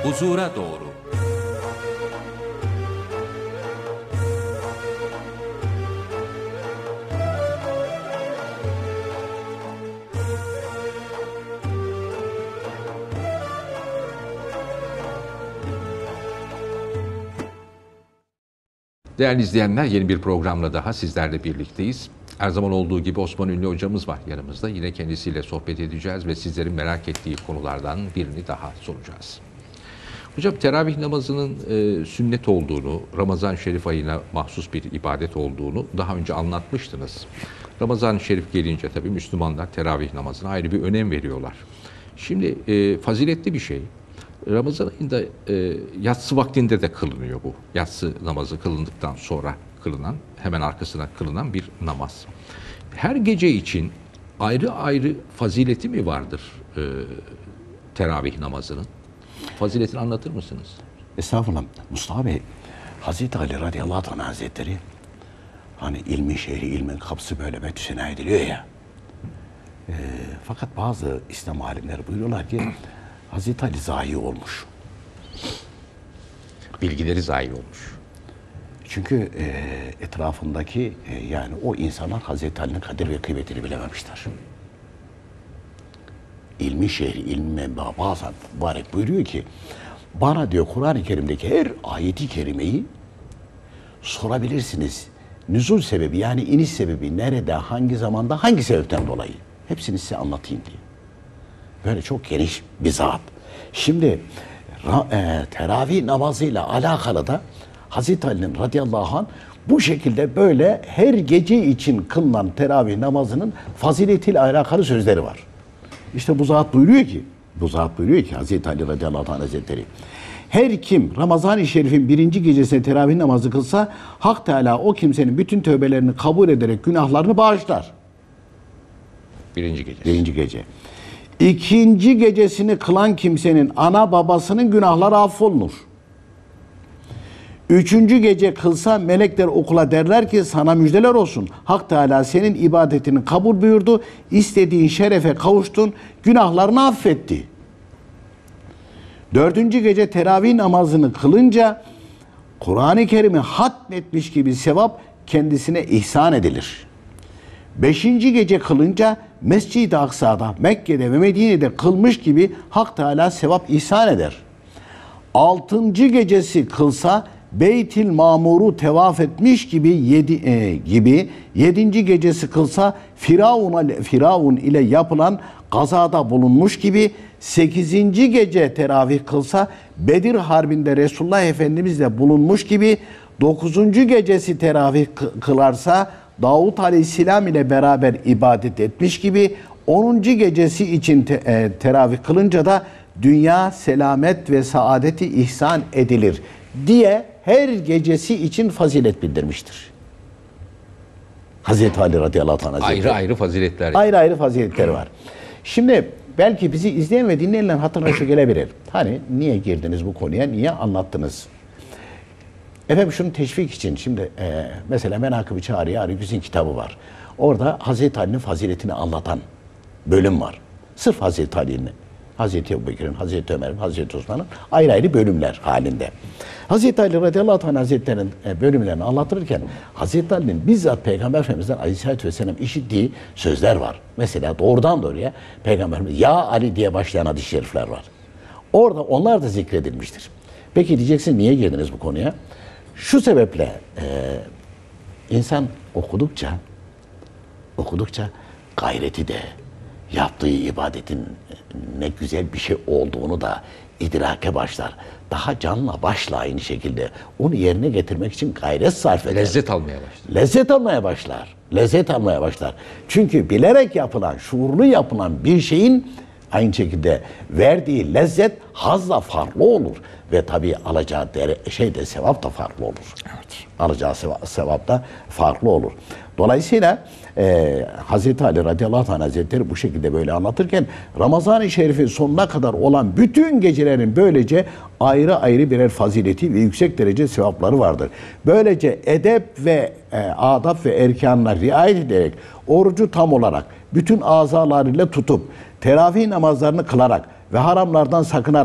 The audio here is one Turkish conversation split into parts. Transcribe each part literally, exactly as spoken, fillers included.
Huzura doğru. Değerli izleyenler, yeni bir programla daha sizlerle birlikteyiz. Her zaman olduğu gibi Osman Ünlü hocamız var yanımızda. Yine kendisiyle sohbet edeceğiz ve sizlerin merak ettiği konulardan birini daha soracağız. Hocam, teravih namazının e, sünnet olduğunu, Ramazan-ı Şerif ayına mahsus bir ibadet olduğunu daha önce anlatmıştınız. Ramazan-ı Şerif gelince tabii Müslümanlar teravih namazına ayrı bir önem veriyorlar. Şimdi e, faziletli bir şey. Ramazan ayında e, yatsı vaktinde de kılınıyor bu. Yatsı namazı kılındıktan sonra kılınan, hemen arkasına kılınan bir namaz. Her gece için ayrı ayrı fazileti mi vardır e, teravih namazının? Faziletini anlatır mısınız? Estağfurullah. Mustafa Bey, Hazreti Ali radıyallahu anh hazretleri, hani ilmin şehri, ilmin kapısı böyle metüsena ediliyor ya. E, fakat bazı İslam alimleri buyuruyorlar ki Hazreti Ali zayi olmuş. Bilgileri zayi olmuş. Çünkü e, etrafındaki e, yani o insanlar Hazreti Ali'nin kadir ve kıymetini bilememişler. İlmi şehri, ilmi menba bazen mübarek buyuruyor ki bana diyor Kur'an-ı Kerim'deki her ayeti kerimeyi sorabilirsiniz. Nüzul sebebi, yani iniş sebebi nerede, hangi zamanda, hangi sebepten dolayı. Hepsini size anlatayım diye. Böyle çok geniş bir zat. Şimdi e, teravih namazıyla alakalı da Hazreti Ali'nin radıyallahu anh bu şekilde böyle her gece için kılınan teravih namazının faziletiyle alakalı sözleri var. İşte bu zat buyuruyor ki, bu zat buyuruyor ki Hazreti Ali radıyallahu anh hazretleri, her kim Ramazan-ı Şerif'in birinci gecesine teravih namazı kılsa Hak Teala o kimsenin bütün tövbelerini kabul ederek günahlarını bağışlar. Birinci gece. Birinci gece. İkinci gecesini kılan kimsenin ana babasının günahları affolunur. Üçüncü gece kılsa melekler okula derler ki sana müjdeler olsun. Hak Teala senin ibadetini kabul buyurdu. İstediğin şerefe kavuştun. Günahlarını affetti. Dördüncü gece teravih namazını kılınca Kur'an-ı Kerim'i hatmetmiş gibi sevap kendisine ihsan edilir. Beşinci gece kılınca Mescid-i Aksa'da, Mekke'de ve Medine'de kılmış gibi Hak Teala sevap ihsan eder. Altıncı gecesi kılsa Beyt-i Mamur'u tevaf etmiş gibi yedi, e, gibi yedinci gecesi kılsa Firavun, Firavun ile yapılan gazada bulunmuş gibi sekizinci gece teravih kılsa Bedir Harbi'nde Resulullah Efendimizle bulunmuş gibi dokuzuncu gecesi teravih kılarsa Davut Aleyhisselam ile beraber ibadet etmiş gibi onuncu gecesi için te, e, teravih kılınca da dünya selamet ve saadeti ihsan edilir diye her gecesi için fazilet bildirmiştir. Hazreti Ali radıyallahu anh hazretleri. Ayrı ayrı faziletler. Ayrı ayrı faziletleri var. Şimdi belki bizi izleyen ve dinleyenlerin hatırına şu gelebilir. Hani niye girdiniz bu konuya, niye anlattınız? Efendim şunu teşvik için şimdi e, mesela Menakıb-ı Çağrı Arif'in kitabı var. Orada Hazreti Ali'nin faziletini anlatan bölüm var. Sırf Hazreti Ali'nin, Hazreti Ebubekir'in, Hazreti Ömer'in, Hazreti Osman'ın ayrı ayrı bölümler halinde. Hazreti Ali radıyallahu anh hazretlerinin bölümlerini anlatırken Hazreti Ali'nin bizzat Peygamber Efendimiz'den aleyhissalatü vesselam işittiği sözler var. Mesela doğrudan doğruya Peygamberimiz ya Ali diye başlayan hadis-i şerifler var. Orada onlar da zikredilmiştir. Peki diyeceksin niye girdiniz bu konuya? Şu sebeple e, insan okudukça okudukça gayreti de yaptığı ibadetin ne güzel bir şey olduğunu da idrake başlar. Daha canla başla aynı şekilde onu yerine getirmek için gayret sarf eder. Lezzet almaya başlar. Lezzet almaya başlar. Lezzet almaya başlar. Çünkü bilerek yapılan, şuurlu yapılan bir şeyin aynı şekilde verdiği lezzet hazla farklı olur. Ve tabii alacağı şey de sevap da farklı olur. Evet. Alacağı sevap, sevap da farklı olur. Dolayısıyla e, Hazreti Ali radıyallahu anh hazretleri bu şekilde böyle anlatırken Ramazan-ı Şerif'in sonuna kadar olan bütün gecelerin böylece ayrı ayrı birer fazileti ve yüksek derece sevapları vardır. Böylece edep ve e, adab ve erkanına riayet ederek orucu tam olarak bütün azalarıyla tutup teravih namazlarını kılarak ve haramlardan sakınarak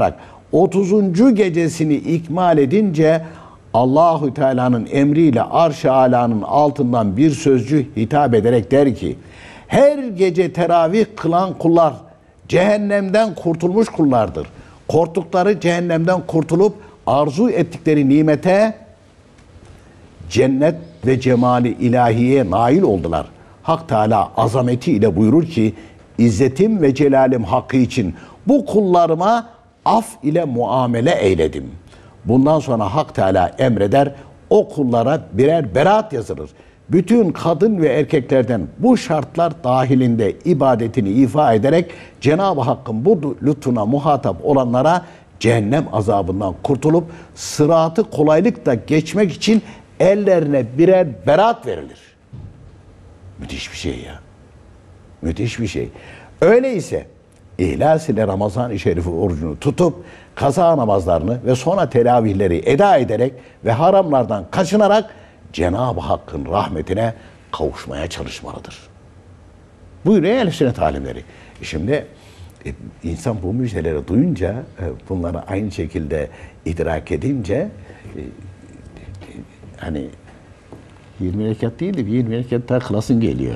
otuzuncu gecesini ikmal edince Allahu Teala'nın emriyle Arş-ı Ala'nın altından bir sözcü hitap ederek der ki: her gece teravih kılan kullar cehennemden kurtulmuş kullardır. Korktukları cehennemden kurtulup arzu ettikleri nimete, cennet ve cemali ilahiye nail oldular. Hak Teala azameti ile buyurur ki: İzzetim ve celalim hakkı için bu kullarıma af ile muamele eyledim. Bundan sonra Hak Teala emreder, o kullara birer beraat yazılır. Bütün kadın ve erkeklerden bu şartlar dahilinde ibadetini ifa ederek Cenab-ı Hakk'ın bu lütfuna muhatap olanlara cehennem azabından kurtulup sıratı kolaylıkla geçmek için ellerine birer beraat verilir. Müthiş bir şey ya. Müthiş bir şey. Öyleyse İhlas ile Ramazan-ı Şerif'i orucunu tutup kaza namazlarını ve sonra teravihleri eda ederek ve haramlardan kaçınarak Cenab-ı Hakk'ın rahmetine kavuşmaya çalışmalıdır. Buyuruyor Ehl-i Sünnet alimleri. Şimdi e, insan bu müjdeleri duyunca, e, bunları aynı şekilde idrak edince e, e, hani yirmi rekat değil de bir yirmi rekat daha kılasın geliyor.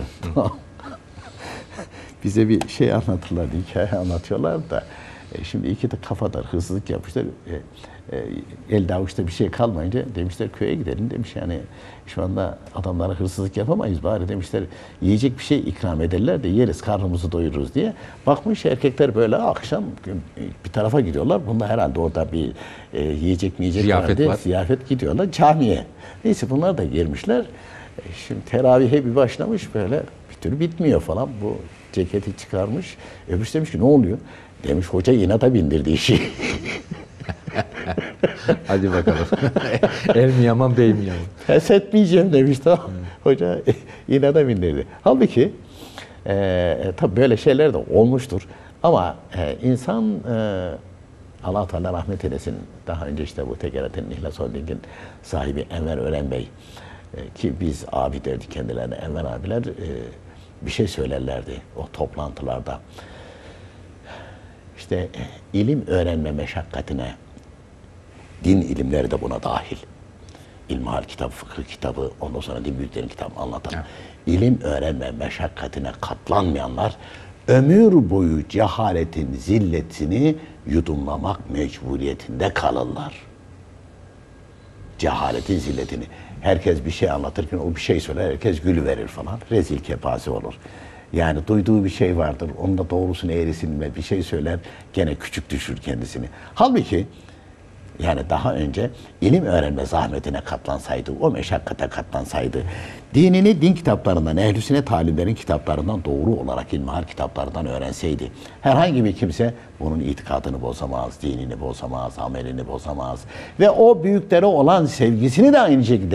Bize bir şey anlatırlar, hikaye anlatıyorlar da e, şimdi iki de kafadar hırsızlık yapmışlar. E, e, elde avuçta bir şey kalmayınca demişler köye gidelim demiş. Yani şu anda adamlara hırsızlık yapamayız bari demişler. Yiyecek bir şey ikram ederler de yeriz, karnımızı doyururuz diye. Bakmış erkekler böyle akşam bir tarafa gidiyorlar. Bunda herhalde orada bir e, yiyecek mi yiyecek ziyafet vardı. var. Ziyafet gidiyorlar camiye. Neyse bunlar da girmişler. E, şimdi teravihe bir başlamış böyle bir türlü bitmiyor falan. Bu ceketi çıkarmış. Öbürsü demiş ki ne oluyor? Demiş hoca inata bindirdi işi. Hadi bakalım. Er mi yaman, bey mi yaman? Pes etmeyeceğim demiş tamam. Hmm. Hoca inata bindirdi. Halbuki e, tabii böyle şeyler de olmuştur. Ama e, insan e, Allah Teala rahmet eylesin. Daha önce işte bu Tekeret'in İhlas Holding'in sahibi Enver Ören Bey e, ki biz abi derdik kendilerine, Enver abiler e, bir şey söylerlerdi o toplantılarda. İşte ilim öğrenme meşakkatine, din ilimleri de buna dahil. İlmihal kitabı, fıkıh kitabı, ondan sonra din büyüklerin kitabı anlatan. Evet. İlim öğrenme meşakkatine katlanmayanlar ömür boyu cehaletin zilletini yudumlamak mecburiyetinde kalırlar. Cehaletin zilletini. Herkes bir şey anlatırken o bir şey söyler, herkes gülüverir falan. Rezil kepaze olur. Yani duyduğu bir şey vardır, onun da doğrusunu eğrisini ve bir şey söyler, gene küçük düşür kendisini. Halbuki yani daha önce ilim öğrenme zahmetine katlansaydı, o meşakkate katlansaydı, dinini din kitaplarından, ehl-i sünnet alimlerin kitaplarından doğru olarak ilmihal kitaplarından öğrenseydi, herhangi bir kimse bunun itikadını bozamaz, dinini bozamaz, amelini bozamaz ve o büyüklere olan sevgisini de aynı şekilde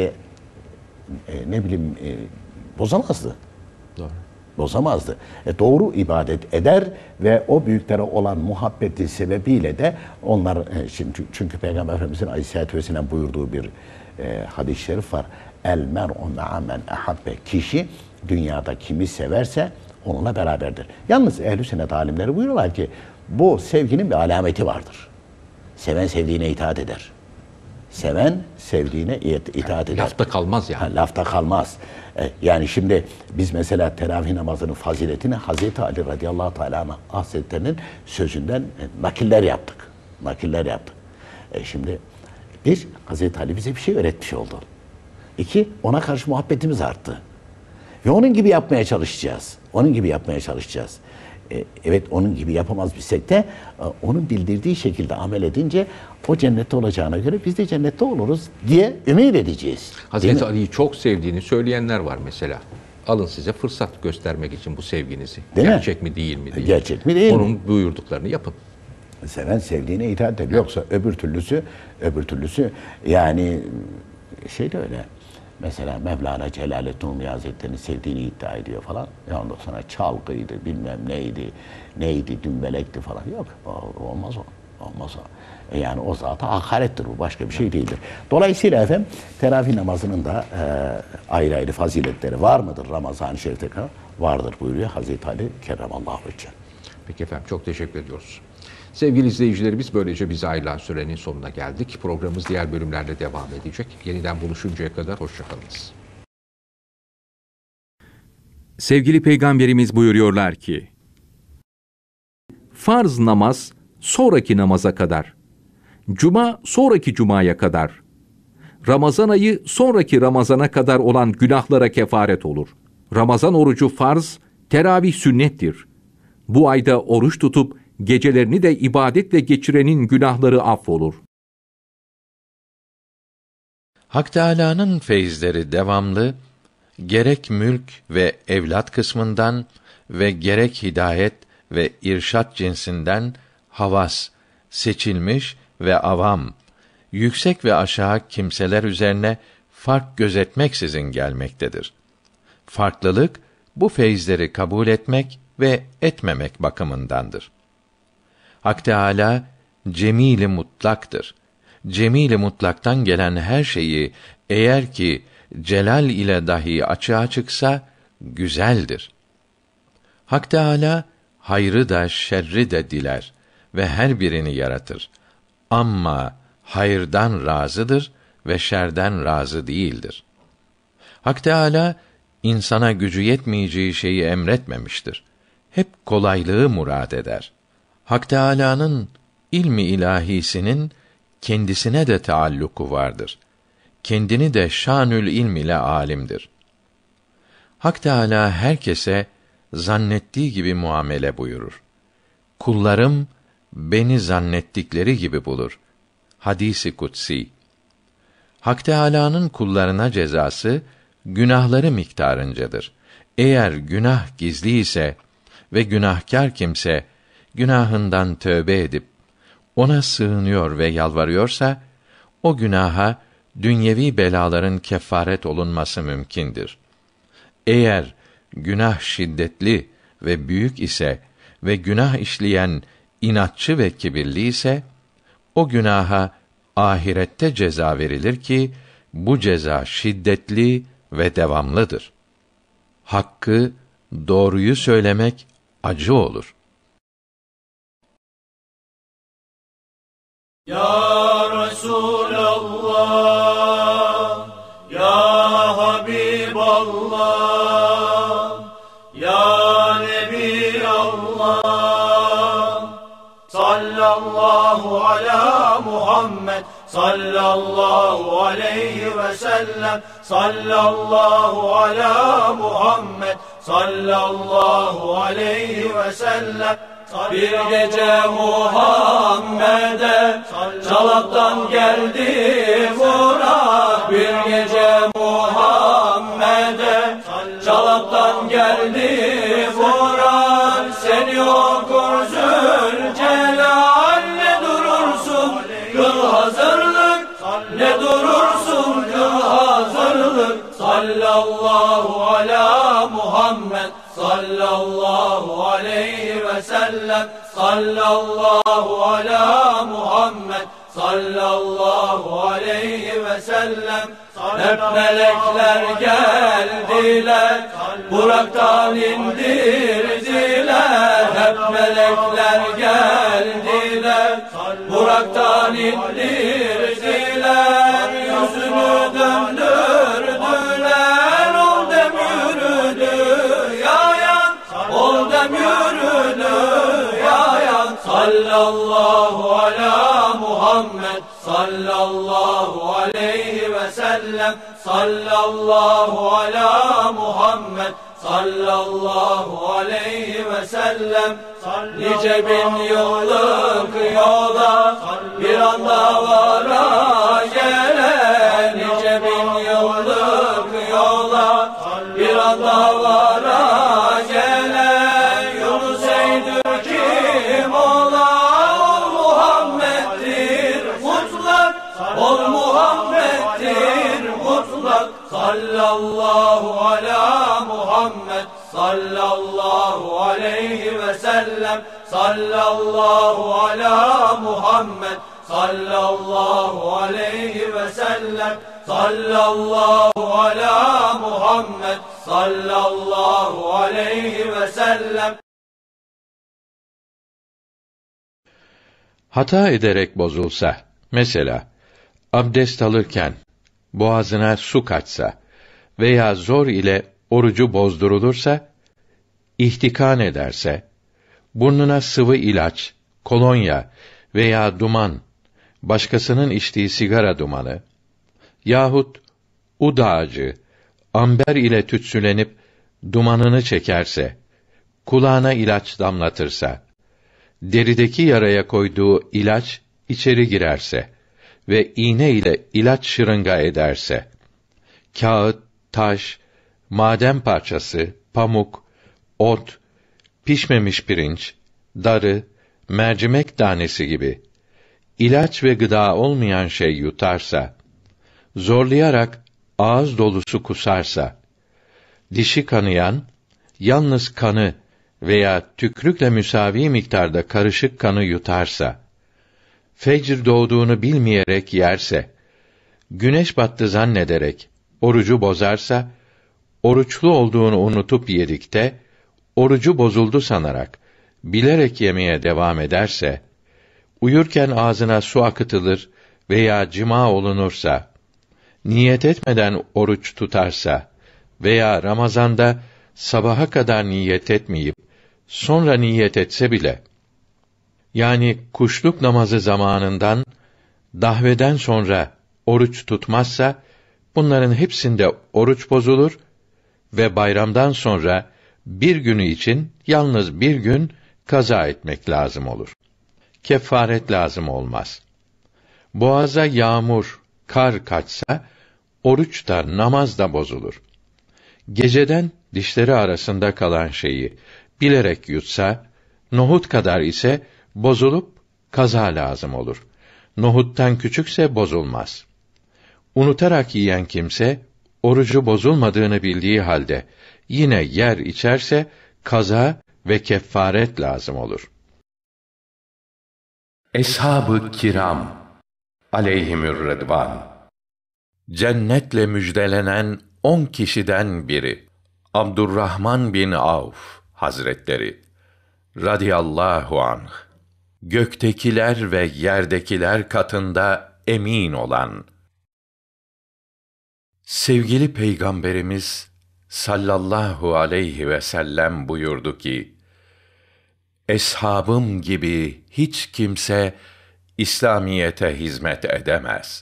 e, ne bileyim e, bozamazdı. Doğru. Bozamazdı. E doğru ibadet eder ve o büyüklere olan muhabbeti sebebiyle de onlar, e, çünkü, çünkü Peygamber Efendimiz'in Aleyhisselatü Vesselam buyurduğu bir e, hadis-i şerif var. El mer'u me'a men ahabbe. Kişi dünyada kimi severse onunla beraberdir. Yalnız ehl-i sünnet alimleri buyuruyorlar ki bu sevginin bir alameti vardır. Seven sevdiğine itaat eder. Seven sevdiğine itaat eder. Lafta kalmaz yani. Ha, lafta kalmaz. E, yani şimdi biz mesela teravih namazının faziletini Hazreti Ali radıyallahu teala Hazretleri'nin sözünden e, nakiller yaptık. Nakiller yaptık. E, şimdi bir, Hazreti Ali bize bir şey öğretmiş oldu. İki, ona karşı muhabbetimiz arttı. Ve onun gibi yapmaya çalışacağız. Onun gibi yapmaya çalışacağız. E, evet onun gibi yapamaz bilsek de e, onun bildirdiği şekilde amel edince o cennette olacağına göre biz de cennette oluruz diye ümit edeceğiz. Hazreti Ali'yi çok sevdiğini söyleyenler var mesela. Alın size fırsat göstermek için bu sevginizi. Değil Gerçek mi? mi değil mi diye. Gerçek mi değil Onun mi? buyurduklarını yapın. Seven sevdiğine itaat eder. Yoksa öbür türlüsü öbür türlüsü yani şey de öyle. Mesela Mevlana Celaleddin Rumi Hazretleri'ni sevdiğini iddia ediyor falan. Ya ondan sonra çalgıydı, bilmem neydi, neydi, dümbelekti falan. Yok, o, olmaz o. Olmaz o. E yani o zata hakarettir bu, başka bir şey değildir. Dolayısıyla efendim teravih namazının da e, ayrı ayrı faziletleri var mıdır Ramazan-ı Şerif'te kadar? Vardır buyuruyor Hazreti Ali Kerramallahu Vecce. Peki efendim çok teşekkür ediyoruz. Sevgili izleyicilerimiz, böylece bize ayrılan sürenin sonuna geldik. Programımız diğer bölümlerle devam edecek. Yeniden buluşuncaya kadar hoşçakalınız. Sevgili Peygamberimiz buyuruyorlar ki, farz namaz sonraki namaza kadar, cuma sonraki cumaya kadar, Ramazan ayı sonraki Ramazana kadar olan günahlara kefaret olur. Ramazan orucu farz, teravih sünnettir. Bu ayda oruç tutup gecelerini de ibadetle geçirenin günahları affolur. Hak Teâlâ'nın feyizleri devamlı, gerek mülk ve evlat kısmından ve gerek hidayet ve irşat cinsinden havas, seçilmiş ve avam, yüksek ve aşağı kimseler üzerine fark gözetmeksizin gelmektedir. Farklılık, bu feyizleri kabul etmek ve etmemek bakımındandır. Hak Teâlâ, cemîl-i mutlaktır. Cemîl-i mutlaktan gelen her şeyi, eğer ki celal ile dahi açığa çıksa, güzeldir. Hak Teâlâ, hayrı da şerri de diler ve her birini yaratır. Amma hayırdan razıdır ve şerden razı değildir. Hak Teâlâ, insana gücü yetmeyeceği şeyi emretmemiştir. Hep kolaylığı murad eder. Hak Teâlâ'nın ilmi ilahisinin kendisine de taalluku vardır. Kendini de şanül ilm ile alimdir. Hak Teâlâ herkese zannettiği gibi muamele buyurur. Kullarım beni zannettikleri gibi bulur. Hadis-i kutsi. Hak Teâlâ'nın kullarına cezası günahları miktarıncadır. Eğer günah gizli ise ve günahkar kimse günahından tövbe edip ona sığınıyor ve yalvarıyorsa, o günaha dünyevi belaların kefaret olunması mümkündür. Eğer günah şiddetli ve büyük ise ve günah işleyen inatçı ve kibirli ise, o günaha ahirette ceza verilir ki, bu ceza şiddetli ve devamlıdır. Hakkı, doğruyu söylemek acı olur. Ya Resulallah, Ya Habiballah, Ya Nebi Allah, sallallahu ala Muhammed, sallallahu aleyhi ve sellem, sallallahu ala Muhammed, sallallahu aleyhi ve sellem. Bir gece Muhammed'e Çalap'tan geldi Murat. Bir gece Muhammed'e Çalap'tan geldi Murat. Seni okur Zülcelal, ne durursun kıl hazırlık, ne durursun kıl hazırlık. Sallallahu ala Muhammed, sallallahu aleyhi ve sellem, sallallahu ala Muhammed, sallallahu aleyhi ve sellem. Hep melekler geldiler, Burak'tan indirdiler. Hep melekler geldiler, Burak'tan indirdiler. Yüzünü döndürdüler, ol dem yürüdü yayan, ol dem yürüdü yayan. Sallallahu ala Muhammed, sallallahu aleyhi ve sellem, sallallahu ala Muhammed, sallallahu aleyhi ve sellem. Nice bin yıllık yola bir anda vara gelen, nice bin yıllık yola bir anda vara gelen. Yunus Eydür kim ola, ol Muhammed'dir mutlak, ol Muhammed'dir mutlak. Sallallahu ala Muhammed, sallallahu aleyhi ve sellem, sallallahu ala Muhammed, sallallahu aleyhi ve sellem, sallallahu ala Muhammed, sallallahu aleyhi ve sellem. Hata ederek bozulsa, mesela abdest alırken boğazına su kaçsa veya zor ile orucu bozdurulursa, ihtikan ederse, burnuna sıvı ilaç, kolonya veya duman, başkasının içtiği sigara dumanı yahut ud ağacı, amber ile tütsülenip dumanını çekerse, kulağına ilaç damlatırsa, derideki yaraya koyduğu ilaç içeri girerse ve iğne ile ilaç şırınga ederse, kağıt, taş, maden parçası, pamuk, ot, pişmemiş pirinç, darı, mercimek tanesi gibi ilaç ve gıda olmayan şey yutarsa, zorlayarak ağız dolusu kusarsa, dişi kanayan, yalnız kanı veya tükrükle müsavi miktarda karışık kanı yutarsa, fecr doğduğunu bilmeyerek yerse, güneş battı zannederek orucu bozarsa, oruçlu olduğunu unutup yedikte, orucu bozuldu sanarak, bilerek yemeye devam ederse, uyurken ağzına su akıtılır veya cima olunursa, niyet etmeden oruç tutarsa veya Ramazan'da sabaha kadar niyet etmeyip, sonra niyet etse bile, yani kuşluk namazı zamanından, dahveden sonra oruç tutmazsa, bunların hepsinde oruç bozulur ve bayramdan sonra bir günü için yalnız bir gün kaza etmek lazım olur. Kefaret lazım olmaz. Boğaza yağmur, kar kaçsa, oruç da namaz da bozulur. Geceden dişleri arasında kalan şeyi bilerek yutsa, nohut kadar ise bozulup kaza lazım olur. Nohuttan küçükse bozulmaz. Unutarak yiyen kimse, orucu bozulmadığını bildiği halde yine yer içerse, kaza ve kefaret lazım olur. Eshab-ı kiram aleyhimür rıdvan, cennetle müjdelenen on kişiden biri Abdurrahman bin Avf Hazretleri radıyallahu anh, göktekiler ve yerdekiler katında emin olan, sevgili Peygamberimiz sallallahu aleyhi ve sellem buyurdu ki, eshabım gibi hiç kimse İslamiyete hizmet edemez.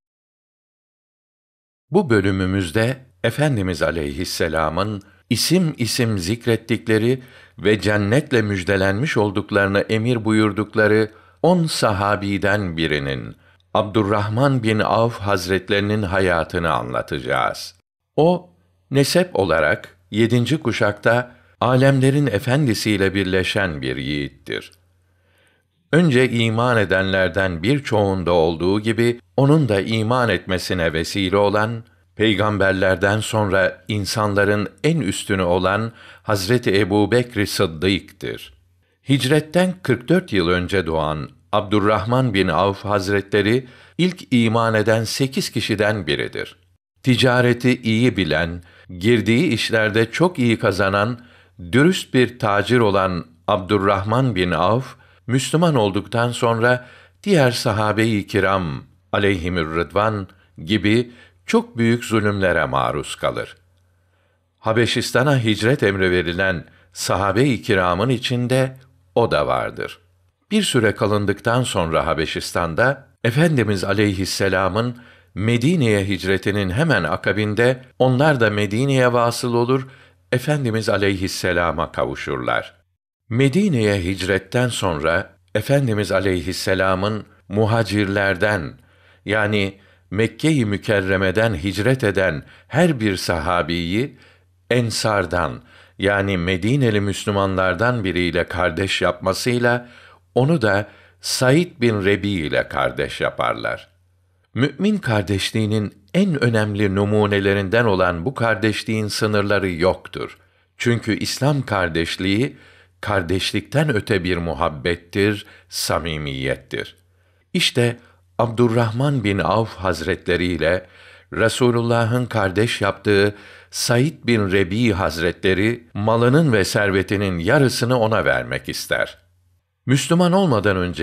Bu bölümümüzde Efendimiz aleyhisselam'ın isim isim zikrettikleri ve cennetle müjdelenmiş olduklarını emir buyurdukları on sahabiden birinin, Abdurrahman bin Avf Hazretlerinin hayatını anlatacağız. O, nesep olarak yedinci kuşakta âlemlerin efendisiyle birleşen bir yiğittir. Önce iman edenlerden birçoğunda olduğu gibi, onun da iman etmesine vesile olan, peygamberlerden sonra insanların en üstünü olan Hazreti Ebubekr Sıddık'tır. Hicretten kırk dört yıl önce doğan Abdurrahman bin Avf Hazretleri, ilk iman eden sekiz kişiden biridir. Ticareti iyi bilen, girdiği işlerde çok iyi kazanan, dürüst bir tacir olan Abdurrahman bin Avf, Müslüman olduktan sonra diğer sahabe-i kiram aleyhimür rıdvan gibi çok büyük zulümlere maruz kalır. Habeşistan'a hicret emri verilen sahabe-i kiramın içinde o da vardır. Bir süre kalındıktan sonra Habeşistan'da Efendimiz aleyhisselam'ın Medine'ye hicretinin hemen akabinde onlar da Medine'ye vasıl olur, Efendimiz aleyhisselama kavuşurlar. Medine'ye hicretten sonra Efendimiz aleyhisselam'ın muhacirlerden, yani Mekke-i Mükerreme'den hicret eden her bir sahabiyi Ensardan, yani Medineli Müslümanlardan biriyle kardeş yapmasıyla onu da Said bin Rebi ile kardeş yaparlar. Mümin kardeşliğinin en önemli numunelerinden olan bu kardeşliğin sınırları yoktur. Çünkü İslam kardeşliği kardeşlikten öte bir muhabbettir, samimiyettir. İşte Abdurrahman bin Avf Hazretleri ile Resulullah'ın kardeş yaptığı Said bin Rebi Hazretleri malının ve servetinin yarısını ona vermek ister. Müslüman olmadan önce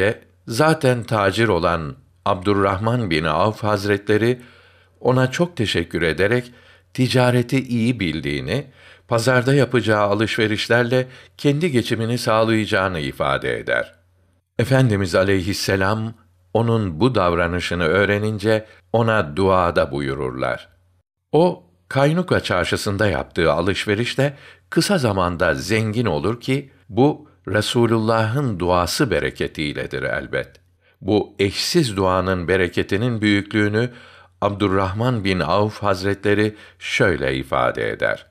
Zaten tacir olan Abdurrahman bin Avf Hazretleri ona çok teşekkür ederek ticareti iyi bildiğini, pazarda yapacağı alışverişlerle kendi geçimini sağlayacağını ifade eder. Efendimiz aleyhisselam onun bu davranışını öğrenince ona duada buyururlar. O, Kaynuka çarşısında yaptığı alışverişle kısa zamanda zengin olur ki bu Resulullah'ın duası bereketiyledir elbet. Bu eşsiz duanın bereketinin büyüklüğünü Abdurrahman bin Avf Hazretleri şöyle ifade eder.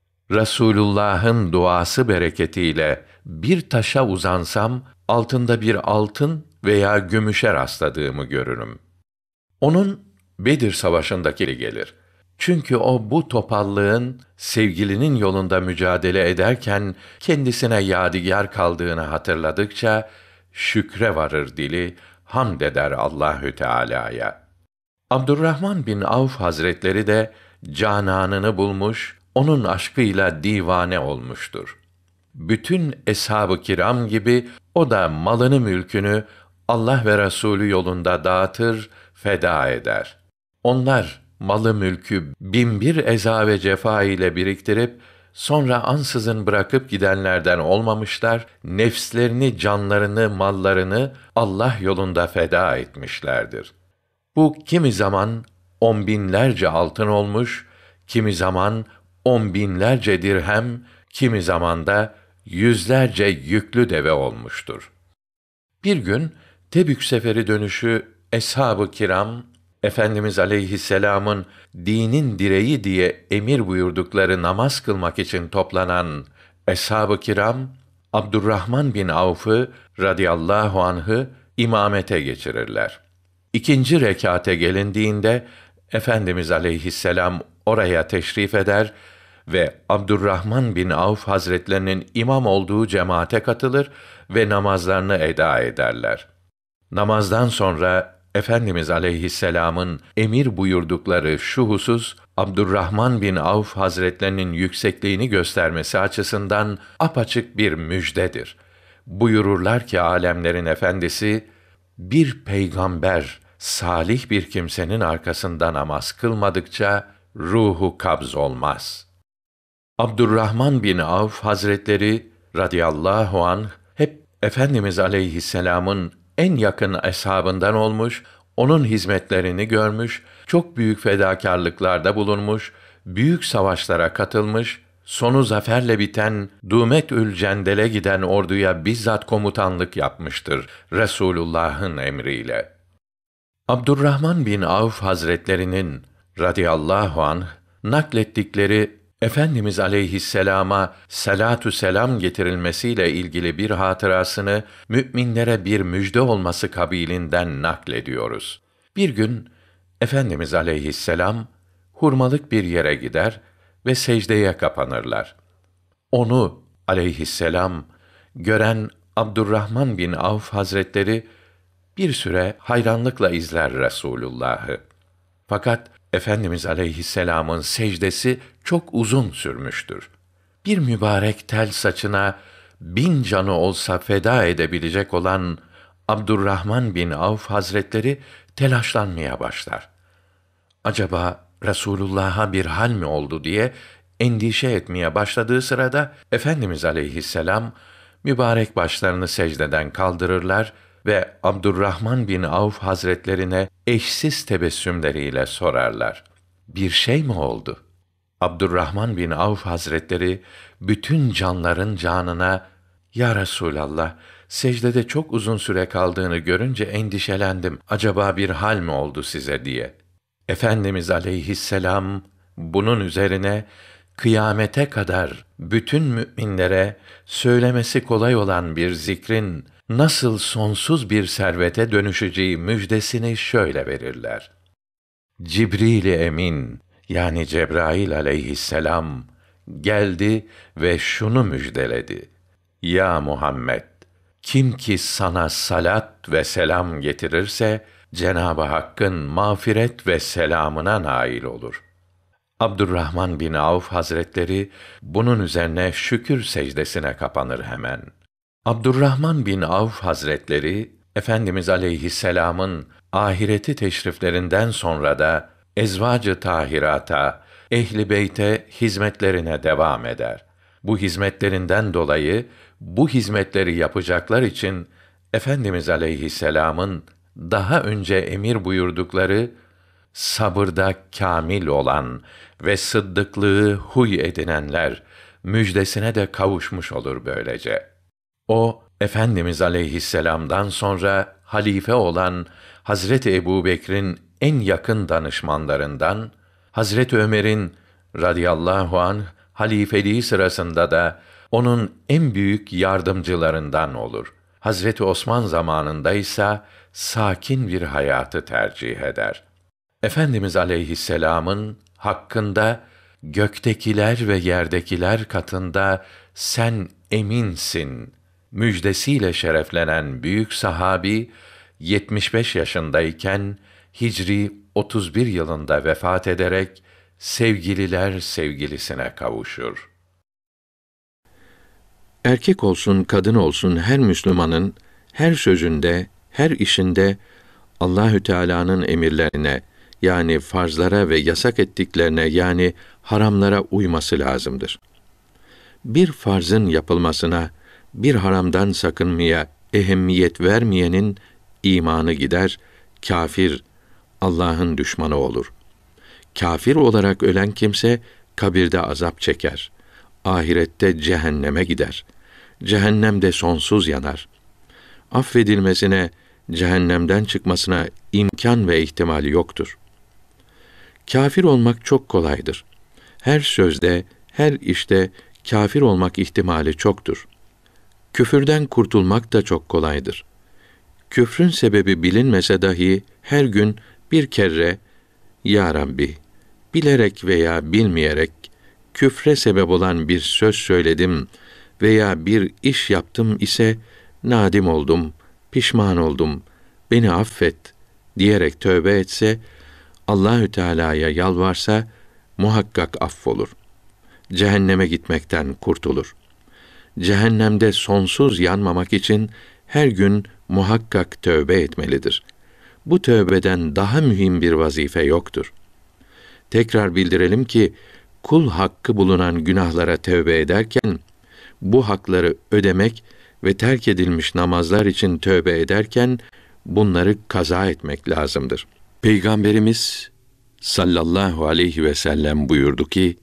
Resulullah'ın duası bereketiyle bir taşa uzansam altında bir altın veya gümüşe rastladığımı görürüm. Onun Bedir Savaşı'ndaki gelir. Çünkü o bu topallığın sevgilinin yolunda mücadele ederken kendisine yadigar kaldığını hatırladıkça şükre varır dili, hamd eder Allahü Teala'ya. Abdurrahman bin Avf Hazretleri de cananını bulmuş, onun aşkıyla divane olmuştur. Bütün eshab-ı kiram gibi o da malını mülkünü Allah ve Resulü yolunda dağıtır, feda eder. Onlar malı mülkü binbir eza ve cefa ile biriktirip sonra ansızın bırakıp gidenlerden olmamışlar, nefslerini, canlarını, mallarını Allah yolunda feda etmişlerdir. Bu kimi zaman on binlerce altın olmuş, kimi zaman on binlerce dirhem, kimi zaman da yüzlerce yüklü deve olmuştur. Bir gün Tebük seferi dönüşü eshab-ı kiram, Efendimiz aleyhisselamın dinin direği diye emir buyurdukları namaz kılmak için toplanan eshab-ı kiram, Abdurrahman bin Avf'ı radıyallahu anh'ı imamete geçirirler. İkinci rekâte gelindiğinde Efendimiz aleyhisselam oraya teşrif eder ve Abdurrahman bin Avf Hazretlerinin imam olduğu cemaate katılır ve namazlarını eda ederler. Namazdan sonra Efendimiz aleyhisselamın emir buyurdukları şu husus, Abdurrahman bin Avf Hazretlerinin yüksekliğini göstermesi açısından apaçık bir müjdedir. Buyururlar ki alemlerin efendisi, bir peygamber, salih bir kimsenin arkasında namaz kılmadıkça ruhu kabz olmaz. Abdurrahman bin Avf Hazretleri radıyallahu anh hep Efendimiz aleyhisselamın en yakın eshabından olmuş, onun hizmetlerini görmüş, çok büyük fedakârlıklarda bulunmuş, büyük savaşlara katılmış, sonu zaferle biten Dûmetül Cendel'e giden orduya bizzat komutanlık yapmıştır Resulullah'ın emriyle. Abdurrahman bin Avf Hazretlerinin radıyallahu anh naklettikleri Efendimiz aleyhisselama salatu selam getirilmesiyle ilgili bir hatırasını müminlere bir müjde olması kabilinden naklediyoruz. Bir gün Efendimiz aleyhisselam hurmalık bir yere gider ve secdeye kapanırlar. Onu aleyhisselam gören Abdurrahman bin Avf Hazretleri bir süre hayranlıkla izler Resulullah'ı. Fakat Efendimiz aleyhisselamın secdesi çok uzun sürmüştür. Bir mübarek tel saçına bin canı olsa feda edebilecek olan Abdurrahman bin Avf Hazretleri telaşlanmaya başlar. Acaba Resulullah'a bir hal mi oldu diye endişe etmeye başladığı sırada Efendimiz aleyhisselam mübarek başlarını secdeden kaldırırlar ve Abdurrahman bin Avf Hazretlerine eşsiz tebessümleriyle sorarlar. Bir şey mi oldu? Abdurrahman bin Avf Hazretleri bütün canların canına, "Ya Resulallah, secdede çok uzun süre kaldığını görünce endişelendim. Acaba bir hal mi oldu size?" diye. Efendimiz aleyhisselam bunun üzerine kıyamete kadar bütün müminlere söylemesi kolay olan bir zikrin nasıl sonsuz bir servete dönüşeceği müjdesini şöyle verirler. Cibril-i Emin yani Cebrail aleyhisselam geldi ve şunu müjdeledi. Ya Muhammed, kim ki sana salat ve selam getirirse Cenab-ı Hakk'ın mağfiret ve selamına nail olur. Abdurrahman bin Avf Hazretleri bunun üzerine şükür secdesine kapanır hemen. Abdurrahman bin Avf Hazretleri Efendimiz aleyhisselamın ahireti teşriflerinden sonra da ezvacı tahirata, ehli beyte hizmetlerine devam eder. Bu hizmetlerinden dolayı bu hizmetleri yapacaklar için Efendimiz aleyhisselamın daha önce emir buyurdukları sabırda kâmil olan ve sıddıklığı huy edinenler müjdesine de kavuşmuş olur böylece. O, Efendimiz aleyhisselam'dan sonra halife olan Hazreti Ebubekir'in en yakın danışmanlarından, Hazreti Ömer'in radıyallahu anh halifeliği sırasında da onun en büyük yardımcılarından olur. Hazreti Osman zamanında ise sakin bir hayatı tercih eder. Efendimiz aleyhisselamın hakkında göktekiler ve yerdekiler katında sen eminsin müjdesiyle şereflenen büyük sahabi yetmiş beş yaşındayken Hicri otuz bir yılında vefat ederek sevgililer sevgilisine kavuşur. Erkek olsun, kadın olsun her Müslümanın her sözünde, her işinde Allahü Teala'nın emirlerine, yani farzlara ve yasak ettiklerine, yani haramlara uyması lazımdır. Bir farzın yapılmasına, bir haramdan sakınmaya ehemmiyet vermeyenin imanı gider, kâfir, Allah'ın düşmanı olur. Kâfir olarak ölen kimse kabirde azap çeker. Ahirette cehenneme gider. Cehennemde sonsuz yanar. Affedilmesine, cehennemden çıkmasına imkan ve ihtimal yoktur. Kâfir olmak çok kolaydır. Her sözde, her işte kâfir olmak ihtimali çoktur. Küfürden kurtulmak da çok kolaydır. Küfrün sebebi bilinmese dahi her gün bir kere "Ya Rabbi, bilerek veya bilmeyerek küfre sebep olan bir söz söyledim veya bir iş yaptım ise nadim oldum, pişman oldum, beni affet" diyerek tövbe etse, Allahü Teala'ya yalvarsa muhakkak affolur. Cehenneme gitmekten kurtulur. Cehennemde sonsuz yanmamak için her gün muhakkak tövbe etmelidir. Bu tövbeden daha mühim bir vazife yoktur. Tekrar bildirelim ki, kul hakkı bulunan günahlara tövbe ederken, bu hakları ödemek ve terk edilmiş namazlar için tövbe ederken, bunları kaza etmek lazımdır. Peygamberimiz sallallahu aleyhi ve sellem buyurdu ki,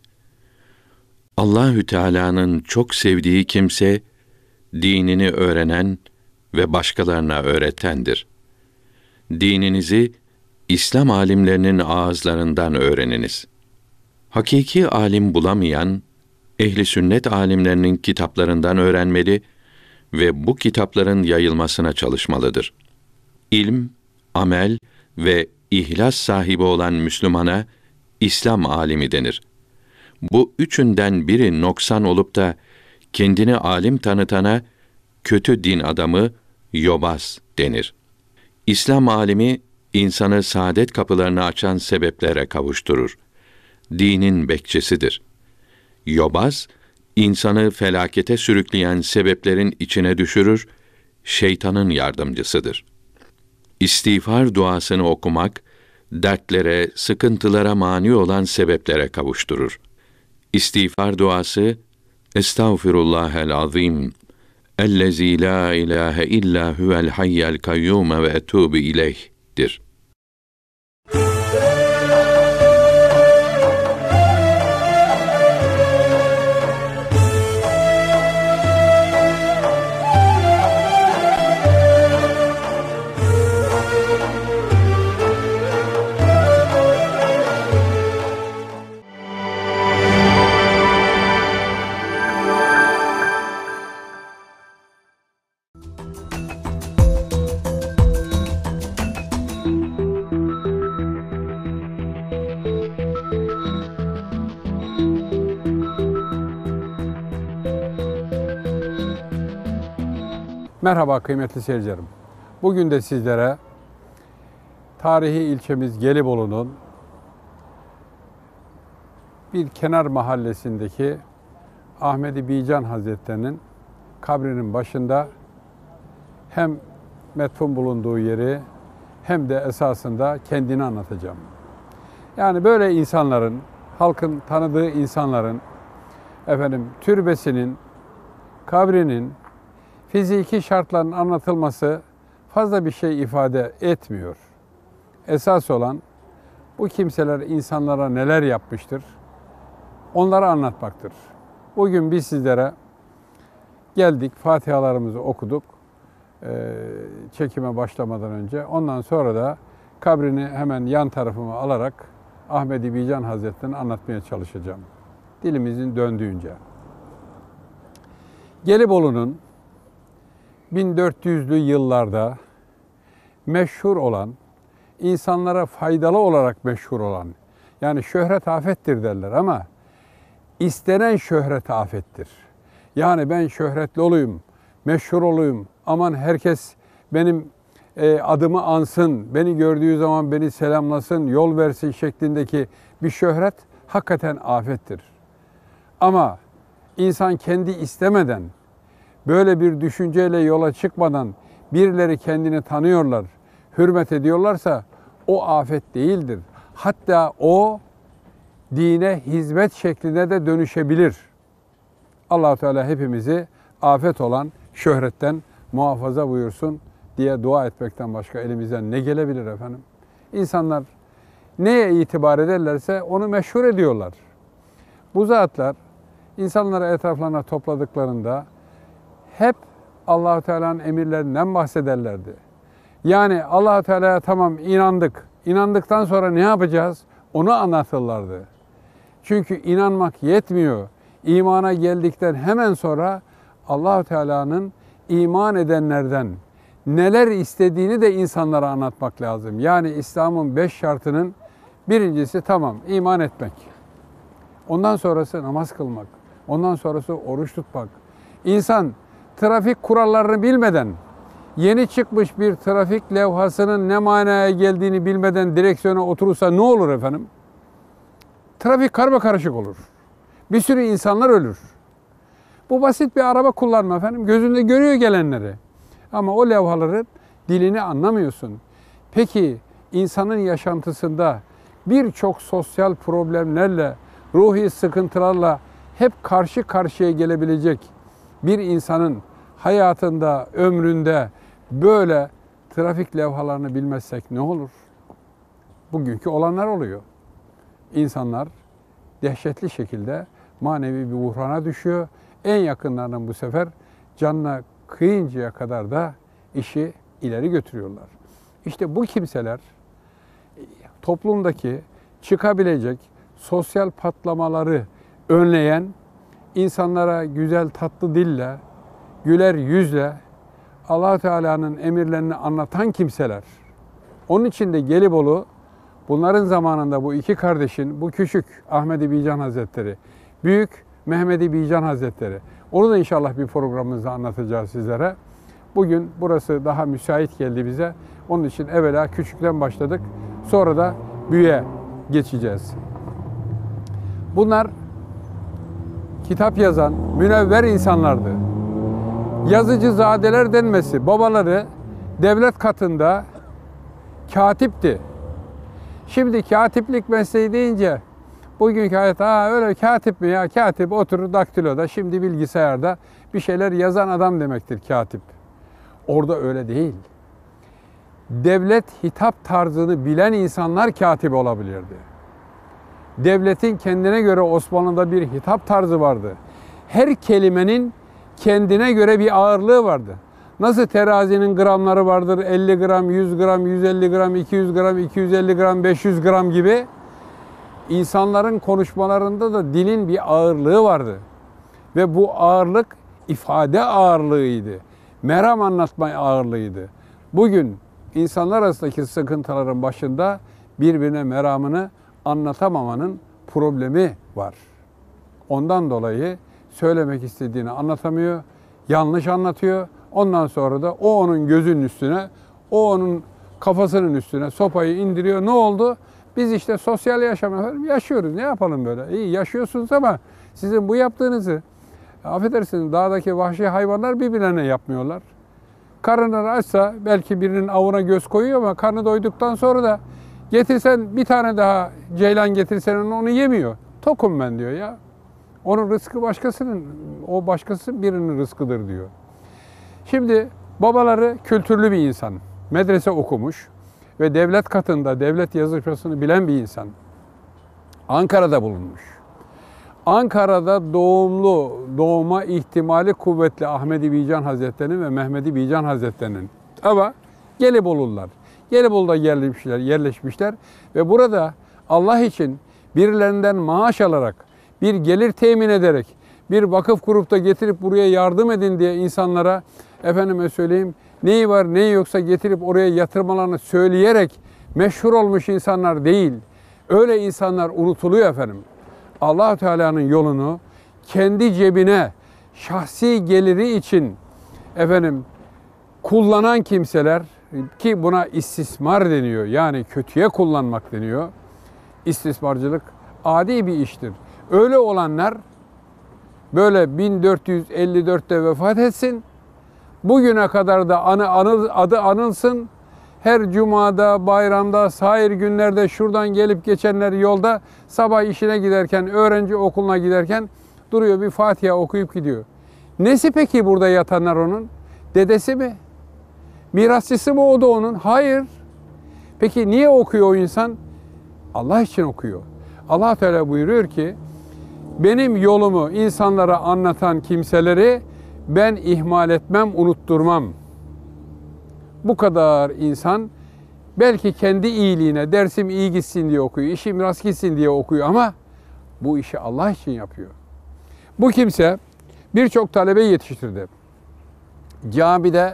Allahü Teala'nın çok sevdiği kimse, dinini öğrenen ve başkalarına öğretendir. Dininizi İslam alimlerinin ağızlarından öğreniniz. Hakiki alim bulamayan, ehli sünnet alimlerinin kitaplarından öğrenmeli ve bu kitapların yayılmasına çalışmalıdır. İlm, amel ve ihlas sahibi olan Müslümana İslam alimi denir. Bu üçünden biri noksan olup da kendini alim tanıtana kötü din adamı, yobaz denir. İslam alimi insanı saadet kapılarını açan sebeplere kavuşturur. Dinin bekçisidir. Yobaz, insanı felakete sürükleyen sebeplerin içine düşürür, şeytanın yardımcısıdır. İstiğfar duasını okumak, dertlere, sıkıntılara mani olan sebeplere kavuşturur. İstiğfar duası, Estağfirullahel azim, ellezî lâ ilâhe illâ huvel hayyel kayyûme ve etûbü ileyh'dir. Merhaba kıymetli seyircilerim. Bugün de sizlere tarihi ilçemiz Gelibolu'nun bir kenar mahallesindeki Ahmedi Bican Hazretleri'nin kabrinin başında hem metfun bulunduğu yeri hem de esasında kendini anlatacağım. Yani böyle insanların, halkın tanıdığı insanların efendim türbesinin, kabrinin fiziki şartların anlatılması fazla bir şey ifade etmiyor. Esas olan bu kimseler insanlara neler yapmıştır, onları anlatmaktır. Bugün biz sizlere geldik, fatihalarımızı okuduk çekime başlamadan önce. Ondan sonra da kabrini hemen yan tarafıma alarak Ahmed-i Bican Hazretleri'ni anlatmaya çalışacağım. Dilimizin döndüğünce. Gelibolu'nun bin dört yüzlü yıllarda meşhur olan, insanlara faydalı olarak meşhur olan, yani şöhret afettir derler ama istenen şöhret afettir. Yani ben şöhretli olayım, meşhur olayım, aman herkes benim e, adımı ansın, beni gördüğü zaman beni selamlasın, yol versin şeklindeki bir şöhret hakikaten afettir. Ama insan kendi istemeden, böyle bir düşünceyle yola çıkmadan birileri kendini tanıyorlar, hürmet ediyorlarsa o afet değildir. Hatta o dine hizmet şekline de dönüşebilir. Allah-u Teala hepimizi afet olan şöhretten muhafaza buyursun diye dua etmekten başka elimizden ne gelebilir efendim? İnsanlar neye itibar ederlerse onu meşhur ediyorlar. Bu zatlar insanları etraflarına topladıklarında hep Allah-u Teala'nın emirlerinden bahsederlerdi. Yani Allah-u Teala'ya tamam inandık. İnandıktan sonra ne yapacağız? Onu anlatırlardı. Çünkü inanmak yetmiyor. İmana geldikten hemen sonra Allah-u Teala'nın iman edenlerden neler istediğini de insanlara anlatmak lazım. Yani İslam'ın beş şartının birincisi tamam iman etmek. Ondan sonrası namaz kılmak. Ondan sonrası oruç tutmak. İnsan trafik kurallarını bilmeden, yeni çıkmış bir trafik levhasının ne manaya geldiğini bilmeden direksiyona oturursa ne olur efendim? Trafik karmakarışık olur. Bir sürü insanlar ölür. Bu basit bir araba kullanma efendim. Gözünde görüyor gelenleri. Ama o levhaların dilini anlamıyorsun. Peki insanın yaşantısında birçok sosyal problemlerle, ruhi sıkıntılarla hep karşı karşıya gelebilecek bir insanın hayatında, ömründe böyle trafik levhalarını bilmezsek ne olur? Bugünkü olanlar oluyor. İnsanlar dehşetli şekilde manevi bir buhrana düşüyor. En yakınlarının bu sefer canına kıyıncaya kadar da işi ileri götürüyorlar. İşte bu kimseler toplumdaki çıkabilecek sosyal patlamaları önleyen, insanlara güzel tatlı dille, güler yüzle Allah-u Teala'nın emirlerini anlatan kimseler. Onun için de Gelibolu bunların zamanında bu iki kardeşin, bu küçük Ahmed-i Bican Hazretleri, büyük Mehmed-i Bican Hazretleri. Onu da inşallah bir programımızda anlatacağız sizlere. Bugün burası daha müsait geldi bize. Onun için evvela küçükten başladık. Sonra da büyüğe geçeceğiz. Bunlar kitap yazan, münevver insanlardı. Yazıcı zadeler denmesi, babaları devlet katında katipti. Şimdi katiplik mesleği deyince bugünkü hayat, ha öyle katip mi ya? Katip oturur daktiloda, şimdi bilgisayarda bir şeyler yazan adam demektir katip. Orada öyle değil. Devlet hitap tarzını bilen insanlar katip olabilirdi. Devletin kendine göre Osmanlı'da bir hitap tarzı vardı. Her kelimenin kendine göre bir ağırlığı vardı. Nasıl terazinin gramları vardır, elli gram, yüz gram, yüz elli gram, iki yüz gram, iki yüz elli gram, beş yüz gram gibi insanların konuşmalarında da dilin bir ağırlığı vardı. Ve bu ağırlık ifade ağırlığıydı. Meram anlatma ağırlığıydı. Bugün insanlar arasındaki sıkıntıların başında birbirine meramını anlatamamanın problemi var. Ondan dolayı söylemek istediğini anlatamıyor, yanlış anlatıyor. Ondan sonra da o onun gözünün üstüne, o onun kafasının üstüne sopayı indiriyor. Ne oldu? Biz işte sosyal yaşam efendim yaşıyoruz. Ne yapalım böyle? İyi yaşıyorsunuz ama sizin bu yaptığınızı, affedersiniz, dağdaki vahşi hayvanlar birbirlerine yapmıyorlar. Karınları açsa belki birinin avına göz koyuyor ama karnı doyduktan sonra da getirsen bir tane daha ceylan getirsen onu yemiyor. Tokum ben diyor ya. Onun rızkı başkasının, o başkası birinin rızkıdır diyor. Şimdi babaları kültürlü bir insan. Medrese okumuş ve devlet katında devlet yazışmasını bilen bir insan. Ankara'da bulunmuş. Ankara'da doğumlu, doğma ihtimali kuvvetli Ahmedi Bican Hazretleri'nin ve Mehmedi Bican Hazretleri'nin. Ama Gelibolu'lular. Gelibolu'da yerleşmişler, yerleşmişler ve burada Allah için birilerinden maaş alarak, bir gelir temin ederek, bir vakıf kurup da getirip buraya yardım edin diye insanlara, efendime söyleyeyim, neyi var neyi yoksa getirip oraya yatırmalarını söyleyerek meşhur olmuş insanlar değil. Öyle insanlar unutuluyor efendim. Allah-u Teala'nın yolunu kendi cebine, şahsi geliri için efendim kullanan kimseler, ki buna istismar deniyor, yani kötüye kullanmak deniyor. İstismarcılık adi bir iştir. Öyle olanlar böyle bin dört yüz elli dörtte vefat etsin, bugüne kadar da anı, anıl, adı anılsın, her cumada, bayramda, sair günlerde şuradan gelip geçenler yolda sabah işine giderken, öğrenci okuluna giderken duruyor bir Fatiha okuyup gidiyor. Nesi peki burada yatanlar onun? Dedesi mi? Mirasçısı mı o da onun? Hayır. Peki niye okuyor o insan? Allah için okuyor. Allah Teala buyuruyor ki, benim yolumu insanlara anlatan kimseleri ben ihmal etmem, unutturmam. Bu kadar insan belki kendi iyiliğine, dersim iyi gitsin diye okuyor, işim rast gitsin diye okuyor ama bu işi Allah için yapıyor. Bu kimse birçok talebe yetiştirdi. Camide,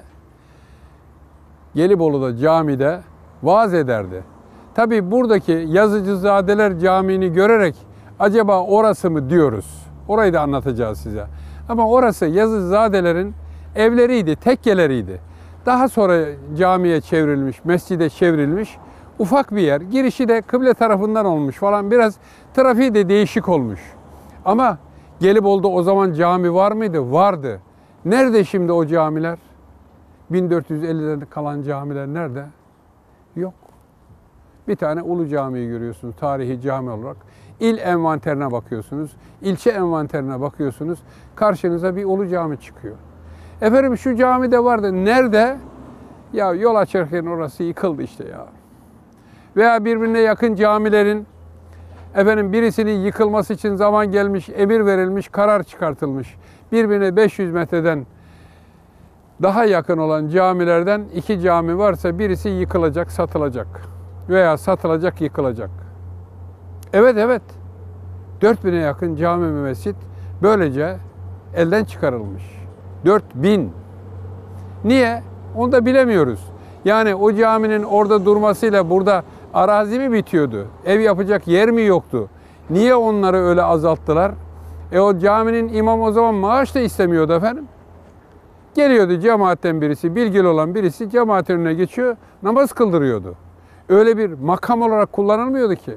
Gelibolu'da camide vaaz ederdi. Tabi buradaki Yazıcızadeler Camii'ni görerek acaba orası mı diyoruz. Orayı da anlatacağız size. Ama orası Yazıcızadelerin evleriydi, tekkeleriydi. Daha sonra camiye çevrilmiş, mescide çevrilmiş ufak bir yer. Girişi de kıble tarafından olmuş falan, biraz trafiği de değişik olmuş. Ama Gelibolu'da o zaman cami var mıydı? Vardı. Nerede şimdi o camiler? bin dört yüz ellilerde kalan camiler nerede? Yok. Bir tane Ulu Cami'yi görüyorsunuz tarihi cami olarak. İl envanterine bakıyorsunuz, ilçe envanterine bakıyorsunuz. Karşınıza bir Ulu Cami çıkıyor. Efendim şu cami de vardı. Nerede? Ya yol açarken orası yıkıldı işte ya. Veya birbirine yakın camilerin efendim birisinin yıkılması için zaman gelmiş, emir verilmiş, karar çıkartılmış. Birbirine beş yüz metreden daha yakın olan camilerden iki cami varsa birisi yıkılacak, satılacak. Veya satılacak, yıkılacak. Evet, evet. dört bine yakın cami ve mescit böylece elden çıkarılmış. dört bin. Niye? Onu da bilemiyoruz. Yani o caminin orada durmasıyla burada arazi mi bitiyordu? Ev yapacak yer mi yoktu? Niye onları öyle azalttılar? E o caminin imamı o zaman maaş da istemiyordu efendim. Geliyordu cemaatten birisi, bilgili olan birisi cemaatin önüne geçiyor, namaz kıldırıyordu. Öyle bir makam olarak kullanılmıyordu ki.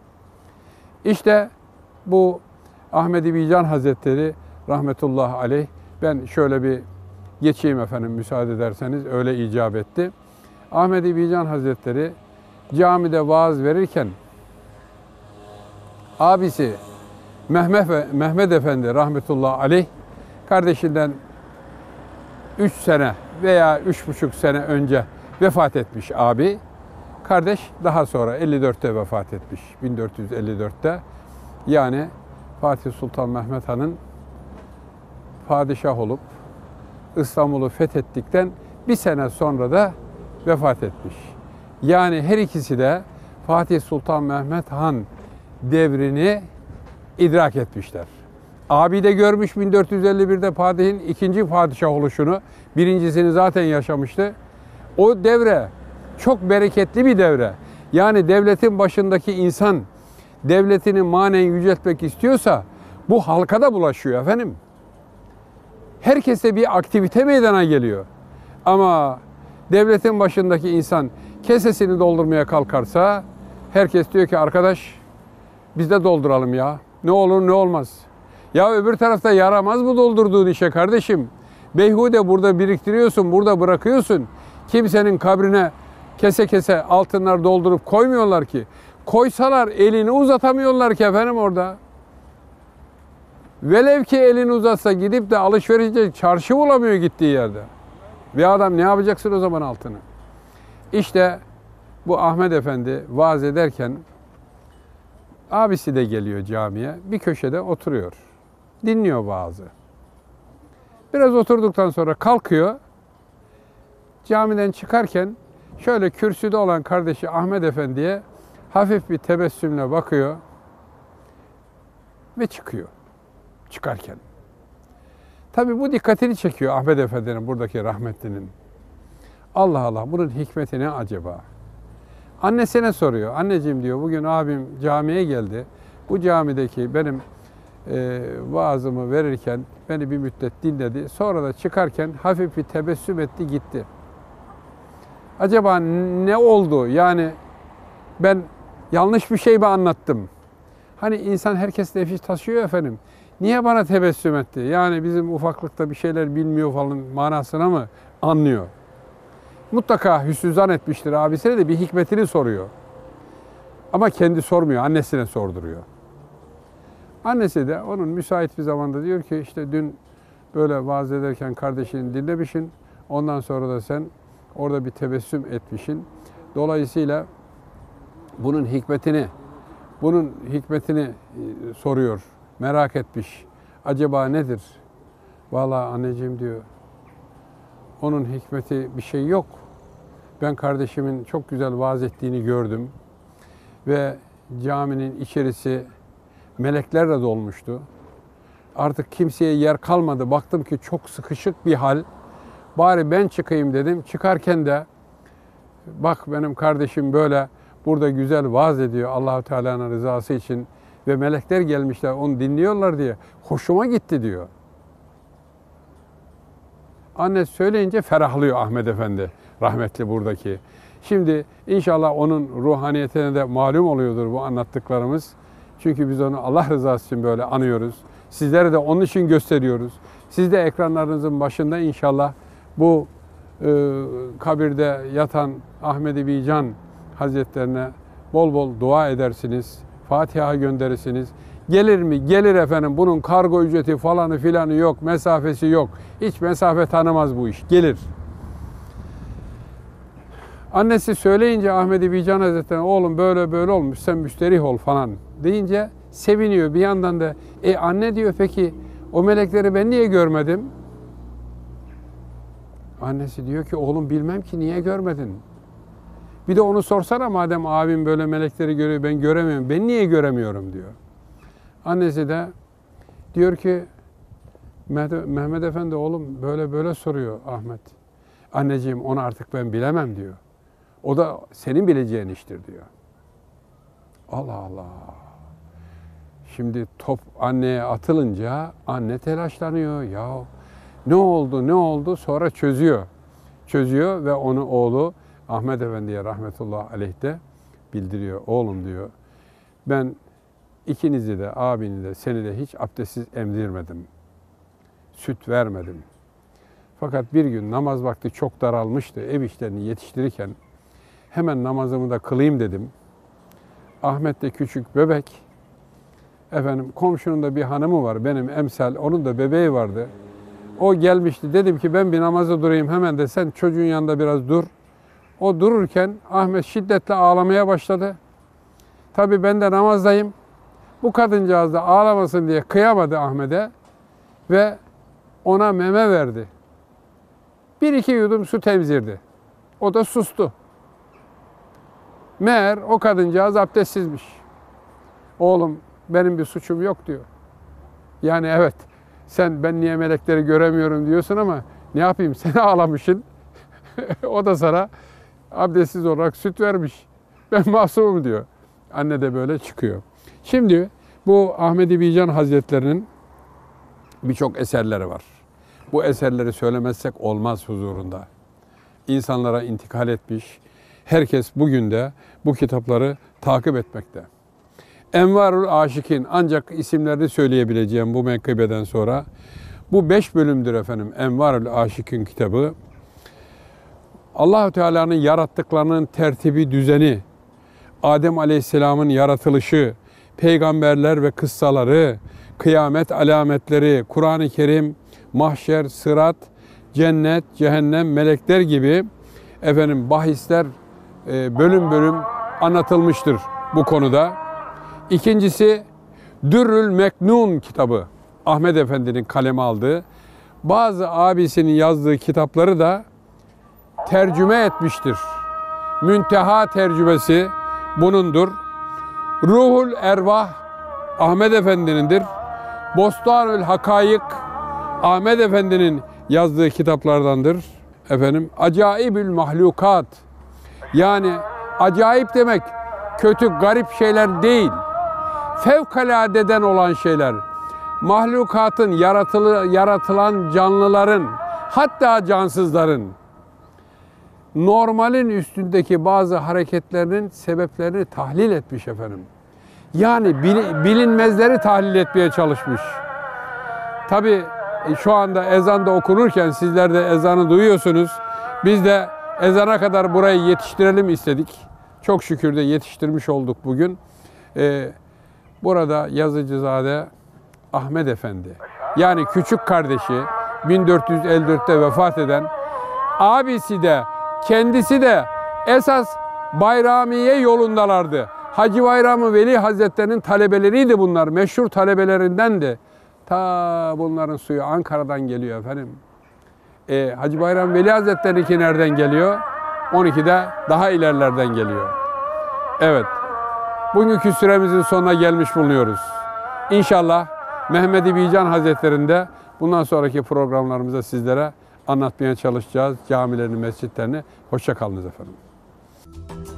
İşte bu Ahmedi Bican Hazretleri rahmetullahi aleyh, ben şöyle bir geçeyim efendim müsaade ederseniz, öyle icap etti. Ahmedi Bican Hazretleri camide vaaz verirken abisi Mehmet, Mehmet Efendi rahmetullahi aleyh kardeşinden üç sene veya üç buçuk sene önce vefat etmiş abi. Kardeş daha sonra elli dörtte vefat etmiş. bin dört yüz elli dörtte. Yani Fatih Sultan Mehmet Han'ın padişah olup İstanbul'u fethettikten bir sene sonra da vefat etmiş. Yani her ikisi de Fatih Sultan Mehmet Han devrini idrak etmişler. Abi de görmüş bin dört yüz elli birde Fatih'in ikinci padişah oluşunu. Birincisini zaten yaşamıştı. O devre çok bereketli bir devre. Yani devletin başındaki insan devletini manen yüceltmek istiyorsa bu halka da bulaşıyor efendim. Herkese bir aktivite meydana geliyor. Ama devletin başındaki insan kesesini doldurmaya kalkarsa herkes diyor ki arkadaş biz de dolduralım ya. Ne olur ne olmaz. Ya öbür tarafta yaramaz bu doldurduğun işe kardeşim. Beyhude burada biriktiriyorsun, burada bırakıyorsun. Kimsenin kabrine kese kese altınlar doldurup koymuyorlar ki. Koysalar elini uzatamıyorlar ki efendim orada. Velev ki elini uzatsa gidip de alışverişe çarşı bulamıyor gittiği yerde. Bir adam ne yapacaksın o zaman altını? İşte bu Ahmet Efendi vaaz ederken abisi de geliyor camiye. Bir köşede oturuyor. Dinliyor vaazı. Biraz oturduktan sonra kalkıyor. Camiden çıkarken şöyle kürsüde olan kardeşi Ahmet Efendi'ye hafif bir tebessümle bakıyor ve çıkıyor. Çıkarken. Tabii bu dikkatini çekiyor Ahmet Efendi'nin, buradaki rahmetlinin. Allah Allah, bunun hikmeti ne acaba? Annesine soruyor. Anneciğim diyor, bugün abim camiye geldi. Bu camideki benim e, vaazımı verirken beni bir müddet dinledi. Sonra da çıkarken hafif bir tebessüm etti gitti. Acaba ne oldu? Yani ben yanlış bir şey mi anlattım? Hani insan herkes nefis taşıyor efendim. Niye bana tebessüm etti? Yani bizim ufaklıkta bir şeyler bilmiyor falan manasına mı anlıyor? Mutlaka hüsnü zan etmiştir abisine de bir hikmetini soruyor. Ama kendi sormuyor, annesine sorduruyor. Annesi de onun müsait bir zamanda diyor ki işte dün böyle vaaz ederken kardeşini dinlemişsin. Ondan sonra da sen orada bir tebessüm etmişsin. Dolayısıyla bunun hikmetini, bunun hikmetini soruyor, merak etmiş. Acaba nedir? Vallahi anneciğim diyor, onun hikmeti bir şey yok. Ben kardeşimin çok güzel vaaz ettiğini gördüm. Ve caminin içerisi meleklerle dolmuştu. Artık kimseye yer kalmadı. Baktım ki çok sıkışık bir hal. Bari ben çıkayım dedim. Çıkarken de bak benim kardeşim böyle burada güzel vaaz ediyor Allah-u Teala'nın rızası için ve melekler gelmişler onu dinliyorlar diye hoşuma gitti diyor. Anne söyleyince ferahlıyor Ahmet Efendi rahmetli buradaki. Şimdi inşallah onun ruhaniyetine de malum oluyordur bu anlattıklarımız. Çünkü biz onu Allah rızası için böyle anıyoruz. Sizlere de onun için gösteriyoruz. Siz de ekranlarınızın başında inşallah bu e, kabirde yatan Ahmed-i Bican Hazretlerine bol bol dua edersiniz. Fatiha gönderirsiniz. Gelir mi? Gelir efendim. Bunun kargo ücreti falanı filanı yok. Mesafesi yok. Hiç mesafe tanımaz bu iş. Gelir. Annesi söyleyince Ahmed-i Bican Hazretleri'ne oğlum böyle böyle olmuş sen müsterih ol falan deyince seviniyor. Bir yandan da e anne diyor peki o melekleri ben niye görmedim? Annesi diyor ki oğlum bilmem ki niye görmedin? Bir de onu sorsana madem abim böyle melekleri görüyor ben göremiyorum. Ben niye göremiyorum diyor. Annesi de diyor ki Mehmet Efendi oğlum böyle böyle soruyor Ahmet. Anneciğim onu artık ben bilemem diyor. O da senin bileceğin iştir diyor. Allah Allah. Şimdi top anneye atılınca anne telaşlanıyor. Ya ne oldu ne oldu sonra çözüyor. Çözüyor ve onu oğlu Ahmet Efendi'ye rahmetullahi aleyh de bildiriyor. Oğlum diyor ben ikinizi de abini de seni de hiç abdestsiz emzirmedim. Süt vermedim. Fakat bir gün namaz vakti çok daralmıştı. Ev işlerini yetiştirirken hemen namazımı da kılayım dedim. Ahmet de küçük bebek. Efendim komşunun da bir hanımı var benim emsal. Onun da bebeği vardı. O gelmişti. Dedim ki ben bir namaza durayım hemen de sen çocuğun yanında biraz dur. O dururken Ahmet şiddetle ağlamaya başladı. Tabii ben de namazdayım. Bu kadıncağız da ağlamasın diye kıyamadı Ahmet'e ve ona meme verdi. Bir iki yudum su temzirdi. O da sustu. Meğer o kadıncağız abdestsizmiş. Oğlum benim bir suçum yok diyor. Yani evet sen ben niye melekleri göremiyorum diyorsun ama ne yapayım sen ağlamışsın. O da sana abdestsiz olarak süt vermiş. Ben masumum diyor. Anne de böyle çıkıyor. Şimdi bu Ahmed-i Bican Hazretlerinin birçok eserleri var. Bu eserleri söylemezsek olmaz huzurunda. İnsanlara intikal etmiş. Herkes bugün de bu kitapları takip etmekte. Envarul Aşikin ancak isimlerini söyleyebileceğim bu menkıbeden sonra. Bu beş bölümdür efendim. Envarül Aşik'in kitabı. Allah-u Teala'nın yarattıklarının tertibi, düzeni, Adem Aleyhisselam'ın yaratılışı, peygamberler ve kıssaları, kıyamet alametleri, Kur'an-ı Kerim, mahşer, sırat, cennet, cehennem, melekler gibi efendim bahisler e, bölüm bölüm anlatılmıştır bu konuda. İkincisi Dürrül Meknun kitabı. Ahmed Efendi'nin kaleme aldığı. Bazı abisinin yazdığı kitapları da tercüme etmiştir. Münteha tercümesi bunundur. Ruhul Ervah Ahmed Efendi'nindir. Bostanül Hakayık Ahmed Efendi'nin yazdığı kitaplardandır. Efendim Acaibül Mahlukat, yani acayip demek kötü, garip şeyler değil. Fevkaladeden olan şeyler. Mahlukatın, yaratılı, yaratılan canlıların, hatta cansızların normalin üstündeki bazı hareketlerinin sebeplerini tahlil etmiş efendim. Yani bilinmezleri tahlil etmeye çalışmış. Tabii şu anda ezan da okunurken sizler de ezanı duyuyorsunuz. Biz de ezana kadar burayı yetiştirelim istedik. Çok şükür de yetiştirmiş olduk bugün. Ee, burada Yazıcızade Ahmed Efendi, yani küçük kardeşi, bin dört yüz elli dörtte vefat eden, abisi de kendisi de esas Bayramiye yolundalardı. Hacı Bayram Veli Hazretleri'nin talebeleriydi bunlar. Meşhur talebelerindendi. Ta bunların suyu Ankara'dan geliyor efendim. E, Hacı Bayram Veli Hazretleri'ninki nereden geliyor? on ikide daha ilerlerden geliyor. Evet. Bugünkü süremizin sonuna gelmiş bulunuyoruz. İnşallah Mehmed-i Bican Hazretleri'nde bundan sonraki programlarımızda sizlere anlatmaya çalışacağız camilerini, mescitlerini. Hoşça kalınız efendim.